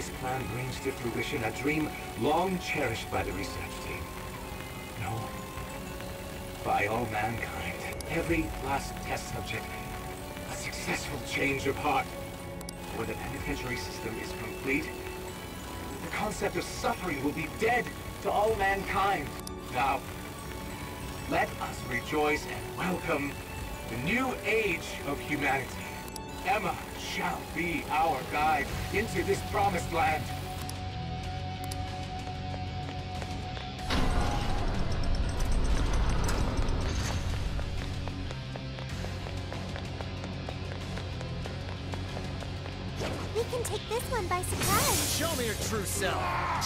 this plan brings to fruition a dream long cherished by the research team. No, by all mankind. Every last test subject, a successful change of heart. When the penitentiary system is complete, the concept of suffering will be dead to all mankind. Now, let us rejoice and welcome the new age of humanity. Emma shall be our guide into this promised land. We can take this one by surprise. Show me your true self.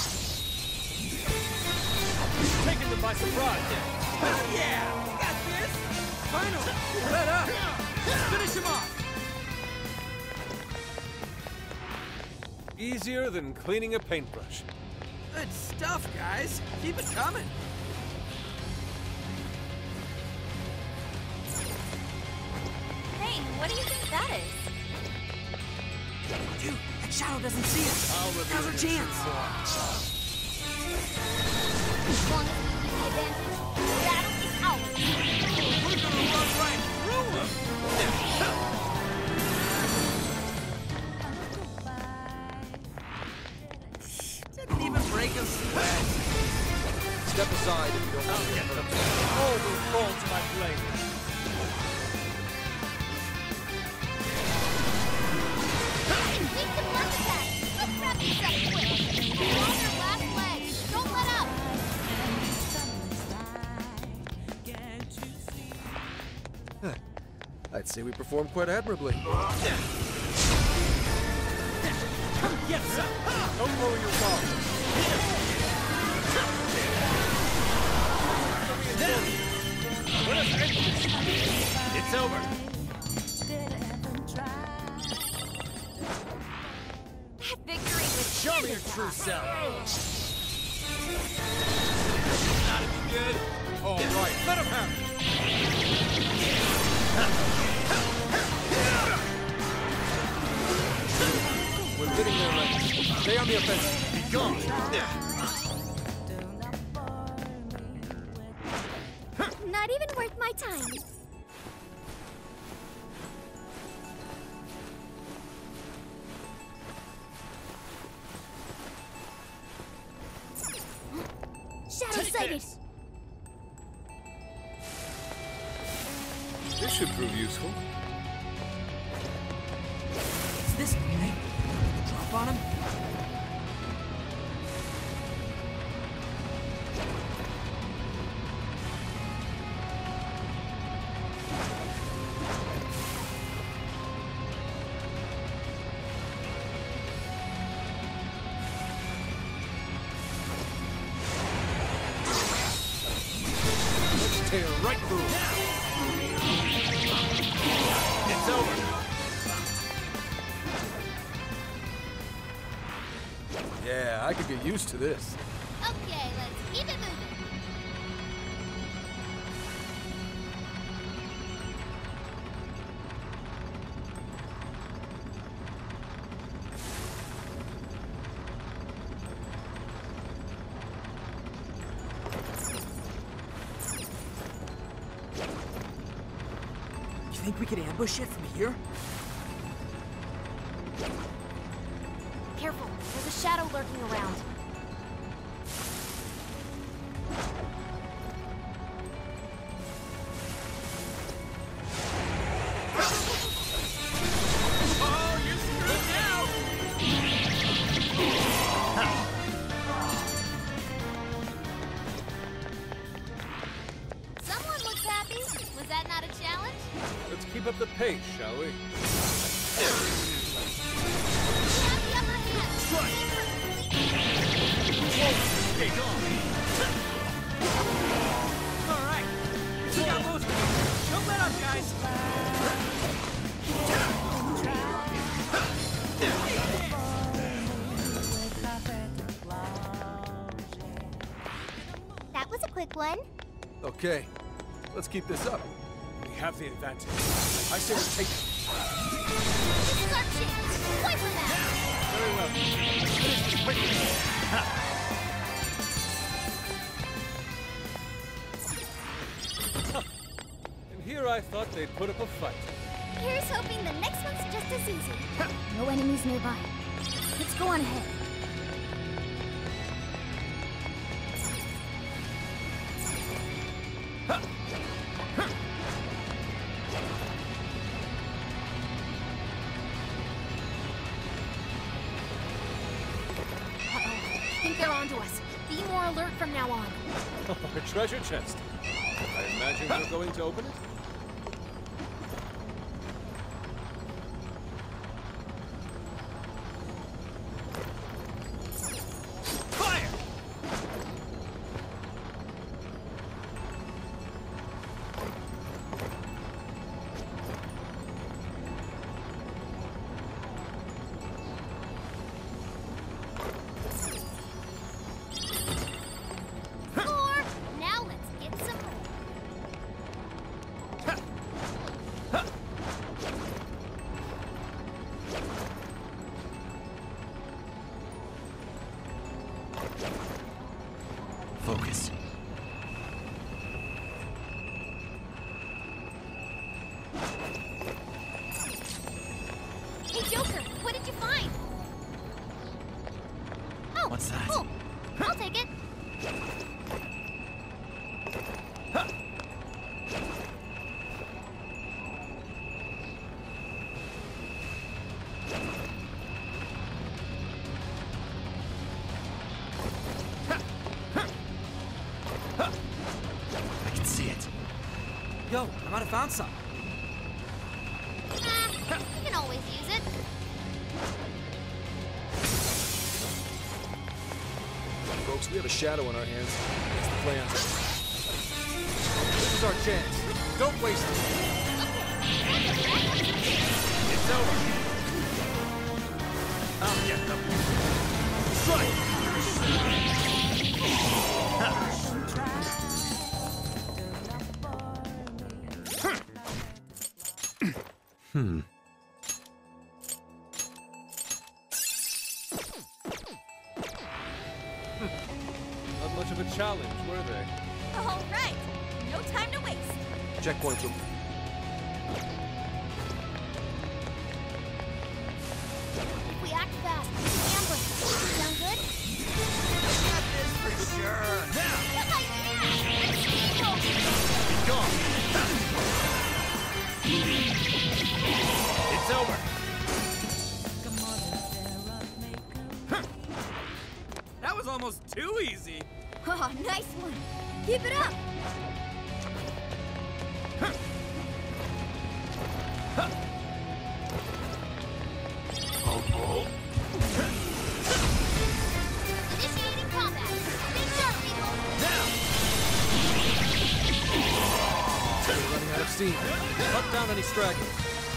Taking them by surprise. Yeah, you got this. Finally, let up. Finish him off. Easier than cleaning a paintbrush. Good stuff, guys. Keep it coming. Hey, what do you think that is? Dude, that shadow doesn't see us. Now's our chance. As long as we keep the advantage, battle is ours. We're gonna run right through him. Didn't even break a sweat. Step aside if you don't want to get hurt. All will fall to my blade. Keep the blood attack. Let's wrap this up quick. You're on your last leg. Don't let up. I'd say we performed quite admirably. Get some. Don't lower your guard. It's over. That victory was Show me your true self. Not any good. All right, let him have it. We're getting there right. Stay on the offensive. Be gone. not even worth my time. Shadow sighted. This should prove useful. Is this right? Drop on him? Let's tear right through it. It's over. Yeah, I could get used to this. Okay, let's keep it moving. You think we could ambush it from here? Careful, there's a shadow lurking around. Oh, you're screwed now! Someone looks happy. Was that not a challenge? Let's keep up the pace, shall we? You have the upper hand. Stay gone! All right, we got most of it. Don't let up, guys. That was a quick one. Okay, let's keep this up. We have the advantage. I say we take it. This is our chance. Wait for that. Very well. Finish this quickly. And here I thought they'd put up a fight. Here's hoping the next one's just as easy. No enemies nearby. Let's go on ahead. I think they're onto us. Be more alert from now on. A treasure chest. I imagine you're going to open it? Fire! More! Now let's get some more. Focus. Hey, Joker, what did you find? Oh, What's that? Cool. I'll take it. I can see it. Yo, I might have found some. You can always use it. Folks, we have a shadow on our hands. It's the plan. This is our chance. Don't waste it. It's over. I'll get them. Strike! Not much of a challenge, were they? All right. No time to waste. Checkpoint room. If we act fast, we can ambush. Sound good? Got this for sure. Good idea! Let's steamroll! It's over. That was almost too easy. Oh, nice one. Keep it up. Initiating combat. Stay sharp, people. We're running out of steam. Cut down any stragglers.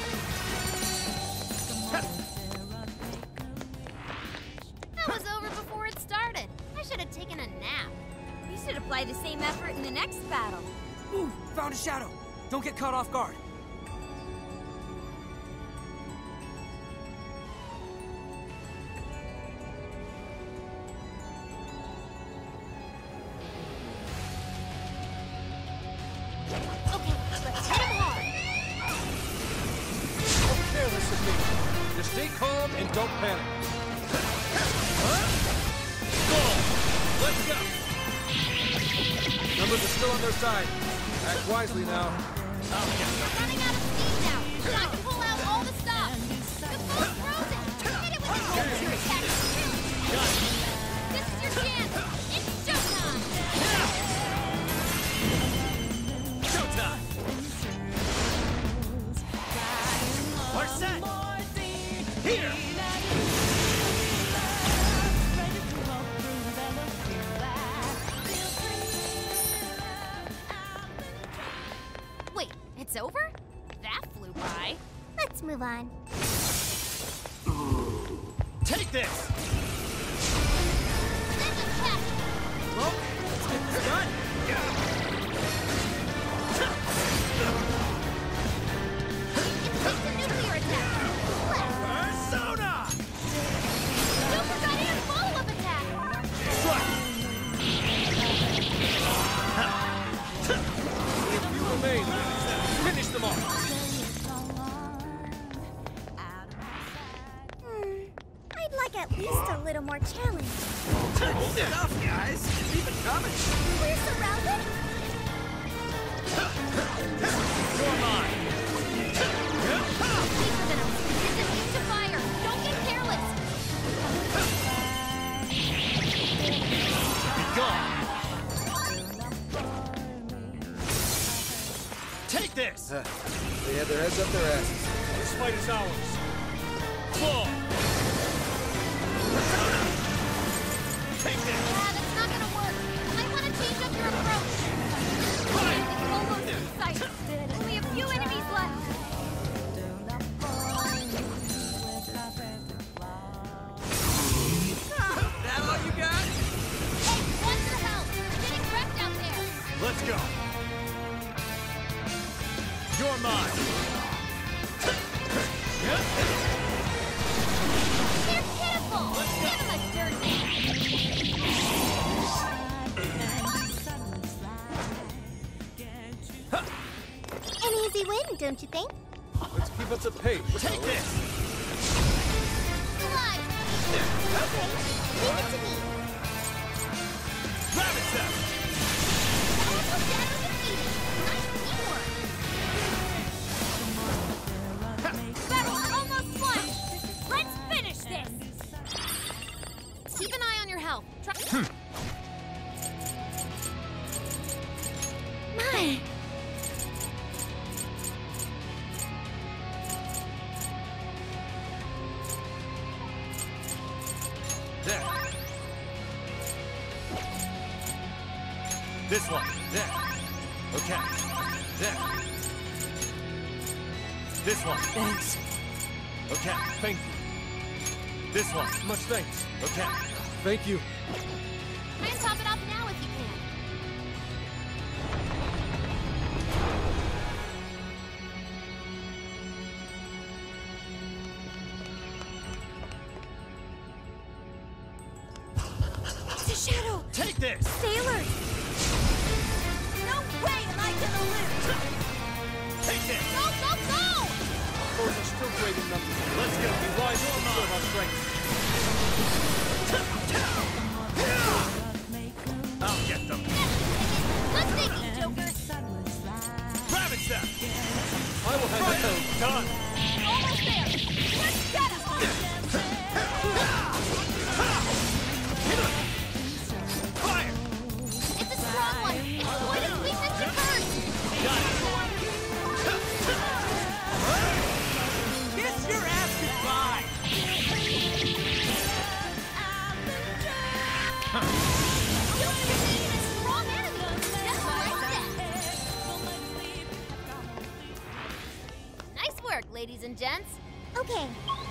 That was over before it started. I should have taken a nap. You should apply the same effort in the next battle. Ooh, found a shadow. Don't get caught off guard. Okay, let's hit him hard. Don't careless of me. Just stay calm and don't panic. Let's go! Numbers are still on their side. Act wisely now. We're running out of steam now, but I can pull out all the stops. The boat's frozen. Hit it with the vulture attack. This is your chance. It's showtime. Showtime! We're set. Here! Wait, it's over? That flew by. Let's move on. Take this! Send attack. Well, let's get this done. It's just a nuclear attack. Left. Persona! little more challenging. Hold it up, guys. Keep it coming. We're surrounded? You're mine. Weaker than us. Resist to fire. Don't get careless. Be gone. Take this. They have their heads up their asses. This fight is ours. Fall. Take this. Yeah, that's not gonna work. You might want to change up your approach. It's almost in sight. Only a few enemies left. That all you got? Hey, want your help. You're getting wrecked out there. Let's go. You're mine. They're pitiful. Give them a dirt nap. An easy win, don't you think? Let's keep up the pace. Take this. Alive. Okay, leave it to me. Rabbit step. Powerful shadow defeated. Nice teamwork. Battle's almost won. Let's finish this. Keep an eye on your health. My. There. This one. There. Okay. There. This one. Thanks. Okay. Thank you. This one. Much thanks. Okay. Thank you. Try and top it off now if you can. It's a shadow. Take this. Sailors. No way am I gonna lose. Take this. Go, go, go! Foes are still great in numbers. Let's go. We rise to serve our strength. I'll get them. Let's take these jokers. Rabbit step. I will have it. Done. Almost there. Let's get him. Fire. It's a strong one. Exploit its weakness at first. Got it. Kiss your ass goodbye. You're defeating a strong enemy. Just like that. Nice work, ladies and gents. Okay.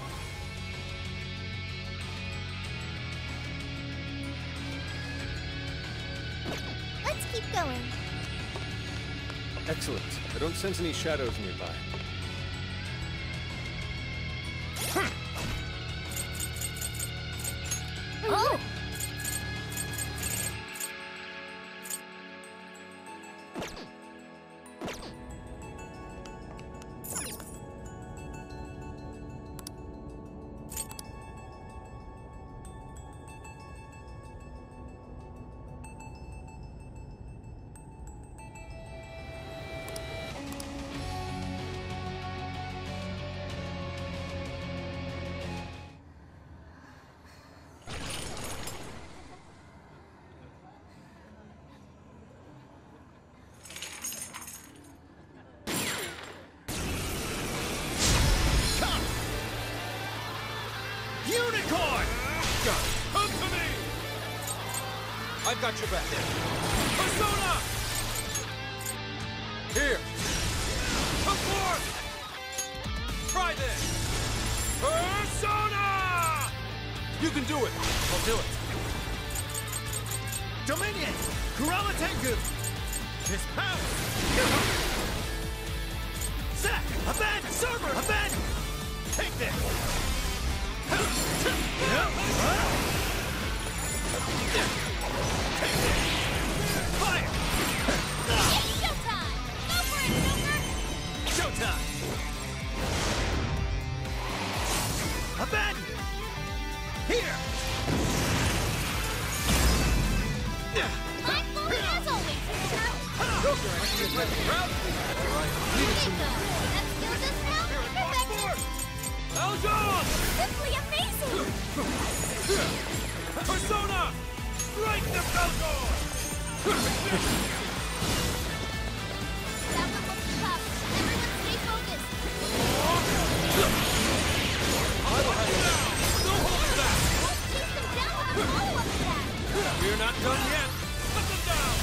Let's keep going. Excellent. I don't sense any shadows nearby. Oh! Unicorn! Come to me! I've got your back. Persona! Here. Come forth! Try this! Persona! You can do it. I'll do it. Dominion! Kurama Tengu! His power! Zack! Abandon! Server! Abandon! Take this! Fire! It's showtime! Go for it, Joker! Showtime! Abandon! Here! Eljon! Simply amazing! Persona! Strike the Belgor! That one looks tough. Everyone stay focused. I will have you down! No holding back! Let's chase them down with a follow-up attack. We're not done yet! Put them down!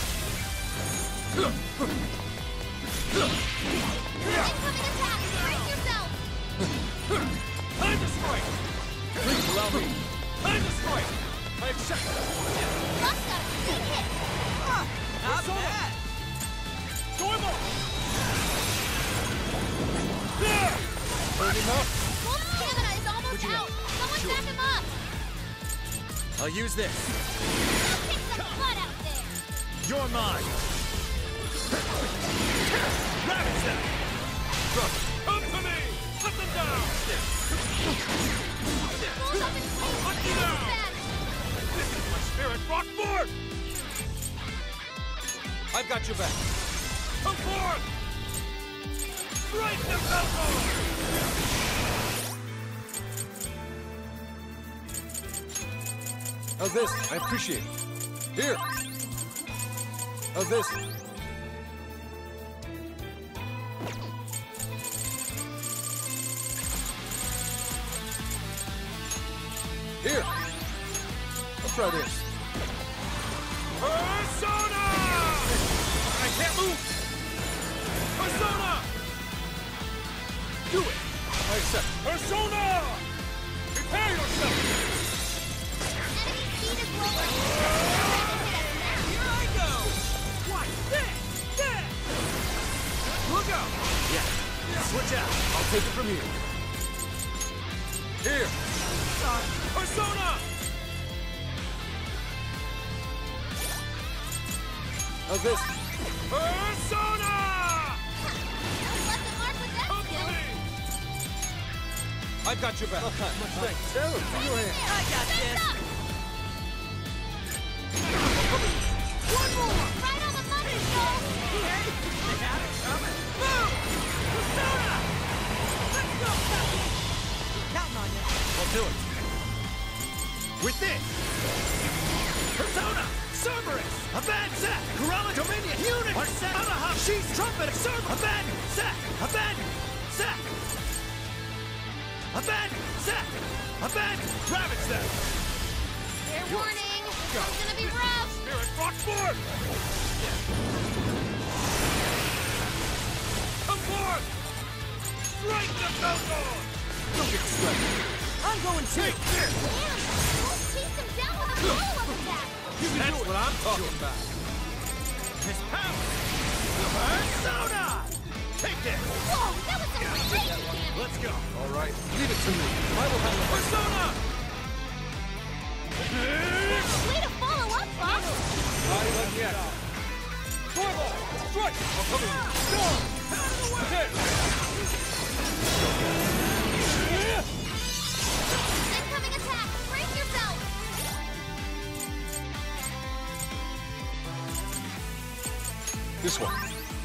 Incoming attack. Brace yourself. Time to strike! Please allow me! Time to strike! I accept! Buck's got a good hit. Not bad. Stormo! There! Burn him up. Wolf's stamina is almost out. Someone back him up. I'll use this. Go kick some butt out there. You're mine. Ravage them. Come to me! Put them down! Bulls up in flames. Put me down! Back. This is my spirit rock forth! I've got your back. Come forth! Strike the Belgor! How's this? I appreciate it. Here. How's this? Here. I'll try this. Persona! I can't move! Persona! Do it. I accept. Persona! Prepare yourself! Enemy speed is lower. Here I go! Watch this! This! Look out! Yeah. Switch out. I'll take it from here. Here. Persona! How's this? Persona! Left a mark with that Come to skill. me! I've got your back. Much thanks. Sarah, in your hand. I got this! One more. Right on the money, Joel. Hey, they had it coming! Move! Persona! Let's go, Puppy! Counting on you. I'll do it. With this. Persona! Cerberus! Abandon! Sack! Corella Dominion! Unit! Anaha! She's Trumpet! Cerberus! Abandon! Sack! Abandon! Sack! Abandon! Sack! Abandon! Ravage them! Fair warning. It's gonna be rough. Spirit rock forth! Come forth! Strike the Belgor! Don't get distracted. I'm going too! Take this! Damn. Wolf chased him down with a follow-up attack. That's what I'm talking about. His power! Persona! Take this! Whoa, that was some crazy damage. Let's go. All right. Leave it to me. I will handle it. Persona! Way to follow up, Buck. Not even yet. Stormo! Strike! I'll cover you. Storm! Out of the way! Incoming attack. Brace yourself. This one.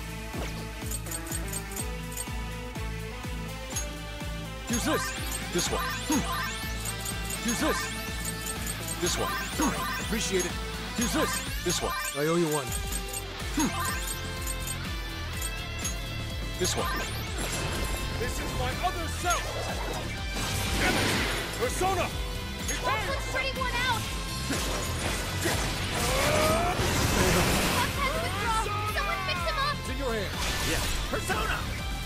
Use this. This one. Use this. This one. Appreciate it. Use this. This one. I owe you one. This one. This is my other self! Persona! Prepare Wolf was yourself! pretty one out. Buck has withdrawn. Someone fix him up. It's in your hand. Yeah. Persona!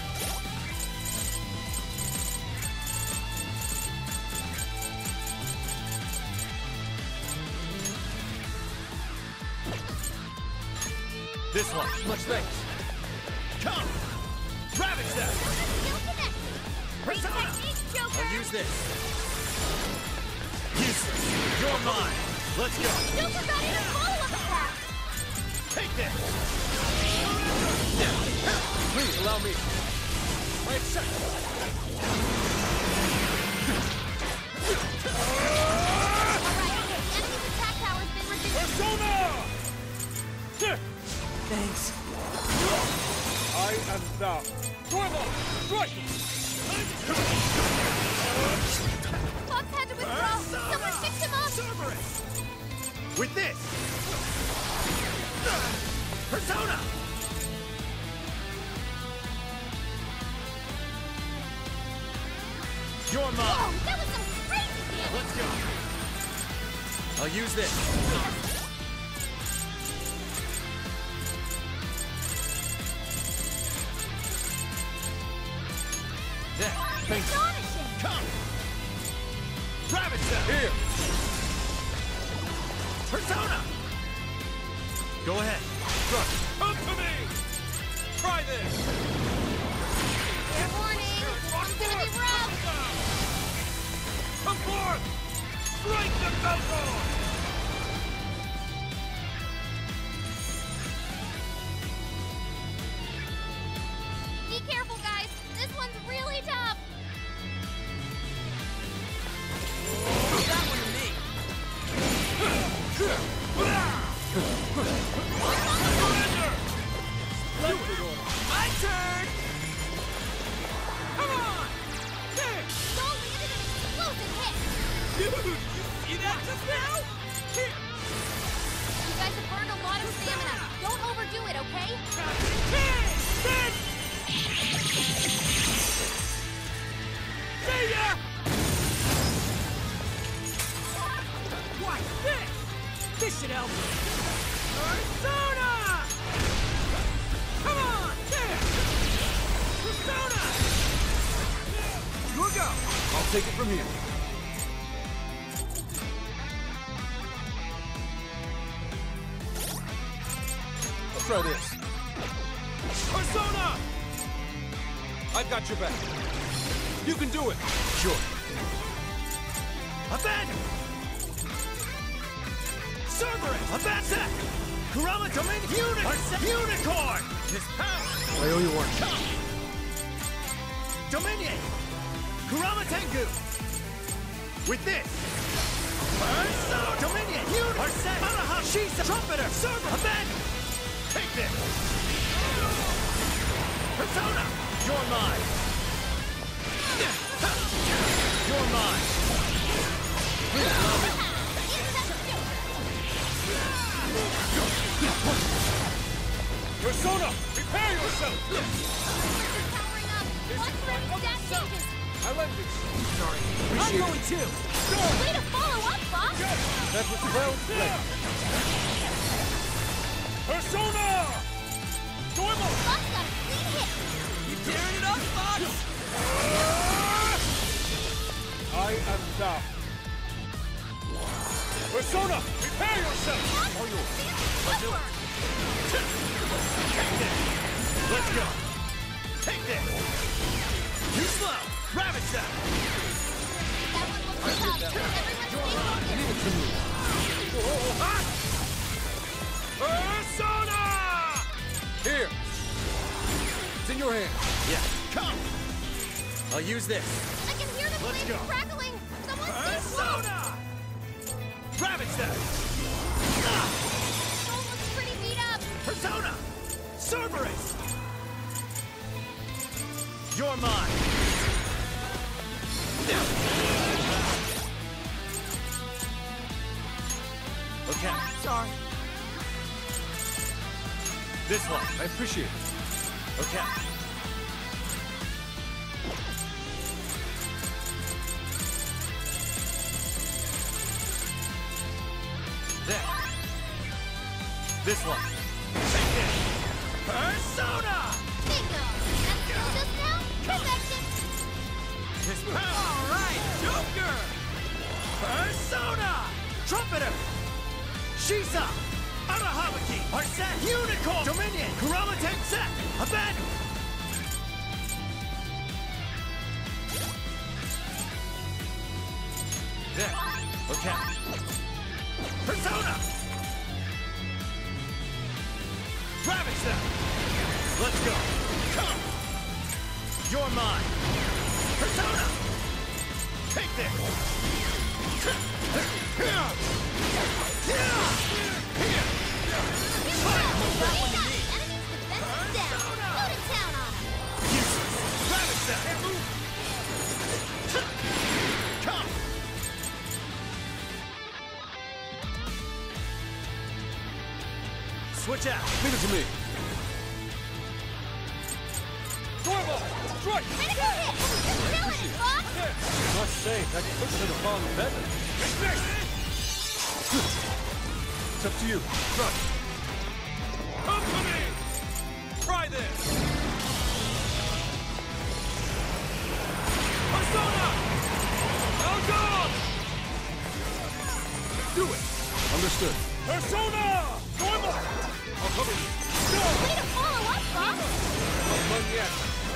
This one. Much thanks. Come! Ravage them! Skill connect. Great Persona! technique, Joker. I'll use this. Useless. You're mine. Let's go. Joker got in a follow-up attack. Take this. Please allow me. I accept. Alright, the enemy's attack power's been reduced. Persona! Thanks. I am thou. Dormo, strike! Fox had to withdraw. Someone picked him up. Cerberus! With this! Persona! You're mine! Oh, that was some crazy damage. Let's go! I'll use this. There. Thanks. Astonishing. Come! Rabbit Cell! Here! Persona! Go ahead. Struck. Come to me! Try this! Fair warning. This one's gonna be rough. Come forth! Strike the Velcro! Be careful, guys. This one's really tough. That one to me. Surrender! My turn! Come on! There! Y'all landed an explosive hit. Dude, you see that just now? Here! You guys have burned a lot of stamina. Don't overdo it, okay? See ya! Why this? This should help. Persona! Come on! There! Persona! Your go! I'll take it from here. I'll try this. Persona! I've got your back. You can do it. Sure. Abandon! Cerberus! Abandon! Kurama Domain Unicorn! His power! I owe you one. Come! Dominion! Kurama Tengu! With this! Persona! Dominion! Unicorn! Araha! Shisa! Trumpeter! Cerberus! Abandon! Take this! Persona! You're mine! You're mine! Persona, prepare yourself! Powering up. Watch for any stat changes. I lend you. Sorry. I'm going too! Way to follow up, Fox. That's what the hell? Persona! Dormo! Fox got a clean hit. You tearing it up, Fox? I am thou. Persona, prepare yourself! All yours. Upward. Let's go! Take this! You slow! Rabbit Cell! That one looks tough. Everyone stay focused. Persona! Here. It's in your hand. Yeah, come! I'll use this. I can hear the Let's blades go. crackling. Someone stay close. Persona! Rabbit Cell! Soul looks pretty beat up. Persona! Cerberus! You're mine! Okay, Sorry. this one. I appreciate it. Okay. There. This one. Take it. Persona! Bingo. That's still just now. Perfection. His power. All right, Joker! Persona! Trumpeter! Shisa! Arahabaki! Arset! Unicorn! Dominion! Kurama Tensei! Abandon! There. Okay. Persona! Rabbit Cell! Let's go! Come! You're mine! Persona! Take this! Enemy's defense is down. Go to town. Switch out. Leave it to me. Stormball! Strike! Critical hit! You're killing it, Bob! Must say, that push to the fallen feather. It's up to you. Run. Come to me! Try this! Persona! Now go! Do it! Understood. Persona! Normal! I'll cover you. Go! Way to follow up, Bob! Not done yet.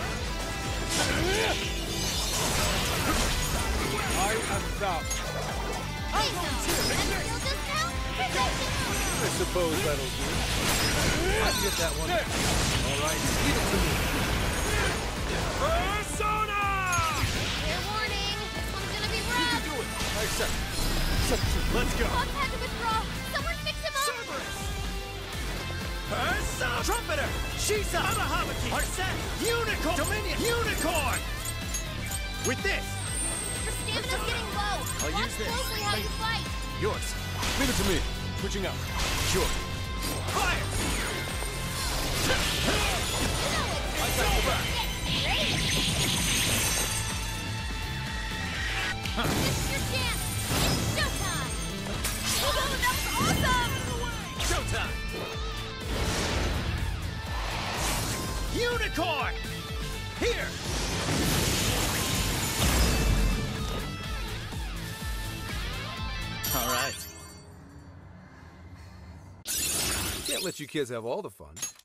I am thou. Hey, no! Skill discount? Protection! I suppose that'll do. I can get that one. All right, give it to me. Persona! Fair warning, this one's gonna be rough! Do it. I accept. Let's go. Bob had to withdraw! Someone fix him up! Persona! Trumpeter! Shisa! Amahamaki! Arset! Unicorn! Dominion! Unicorn! With this! Your stamina's getting low! I'll Watch use this. closely how you fight! Yours. Leave it to me. Switching out. Sure. Fire! I got your back. This is your chance! It's showtime! Oh, that was awesome! Showtime! Unicorn! Here! All right. Can't let you kids have all the fun.